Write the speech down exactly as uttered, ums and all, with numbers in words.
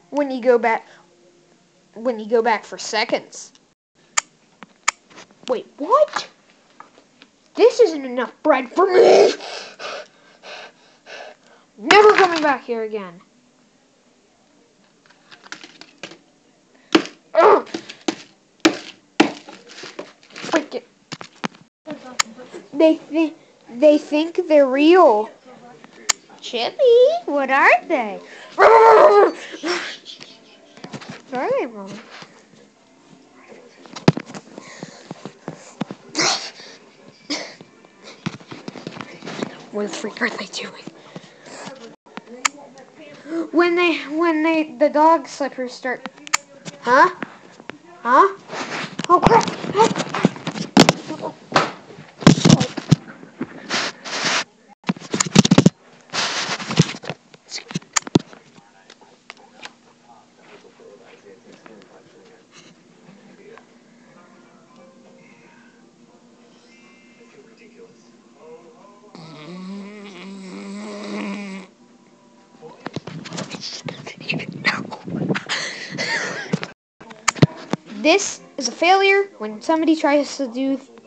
when you go back when you go back for seconds. Wait, what? This isn't enough bread for me. Never coming back here again. Ugh. Freak it. They, they, they think they're real. Chippy, what are they? What are they, Mom? What the freak are they doing? When they, when they, the dog slippers start, huh? Huh? Oh crap! This is a failure when somebody tries to do